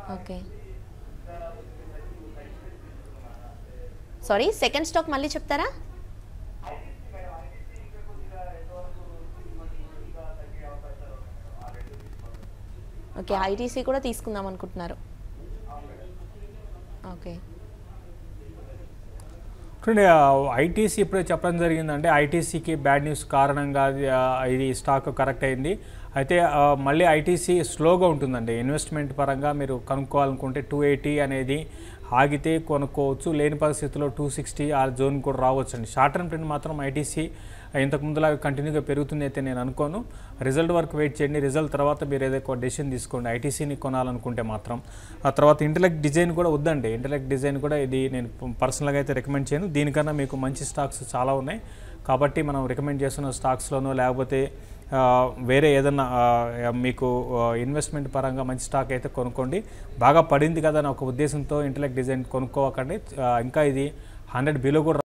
Okay, sorry second stock మళ్ళీ చెప్తారా? Okay, ITC కూడా తీసుకుందాం అనుకుంటున్నారు. ఓకే, చూడండి ఐటీసీ ఇప్పుడే చెప్పడం జరిగిందంటే ఐటీసీకి బ్యాడ్ న్యూస్ కారణంగా ఇది స్టాక్ కరెక్ట్ అయింది. అయితే మళ్ళీ ఐటీసీ స్లోగా ఉంటుందండి. ఇన్వెస్ట్మెంట్ పరంగా మీరు కనుక్కోవాలనుకుంటే 280 అనేది ఆగితే కొనుక్కోవచ్చు, లేని పరిస్థితుల్లో 260 ఆ జోన్ కూడా రావచ్చు అండి. షార్ట్ టర్మ్ ట్రెండ్ మాత్రం ఐటీసీ ఇంతకుముందులాగా కంటిన్యూగా పెరుగుతుంది అయితే నేను అనుకోను. రిజల్ట్ వరకు వెయిట్ చేయండి, రిజల్ట్ తర్వాత మీరు ఏదైనా డెసిషన్ తీసుకోండి ఐటీసీని కొనాలనుకుంటే మాత్రం. ఆ తర్వాత ఇంటెలెక్ట్ డిజైన్ కూడా వద్దండి. ఇంటెలెక్ట్ డిజైన్ కూడా ఇది నేను పర్సనల్గా అయితే రికమెండ్ చేయను. దీనికన్నా మీకు మంచి స్టాక్స్ చాలా ఉన్నాయి కాబట్టి మనం రికమెండ్ చేస్తున్న స్టాక్స్లోనో లేకపోతే వేరే ఏదన్నా మీకు ఇన్వెస్ట్మెంట్ పరంగా మంచి స్టాక్ అయితే కొనుక్కోండి. బాగా పడింది కదా అని ఒక ఉద్దేశంతో ఇంటెలెక్ట్ డిజైన్ కొనుక్కోకండి. ఇంకా ఇది 100 బిలో కూడా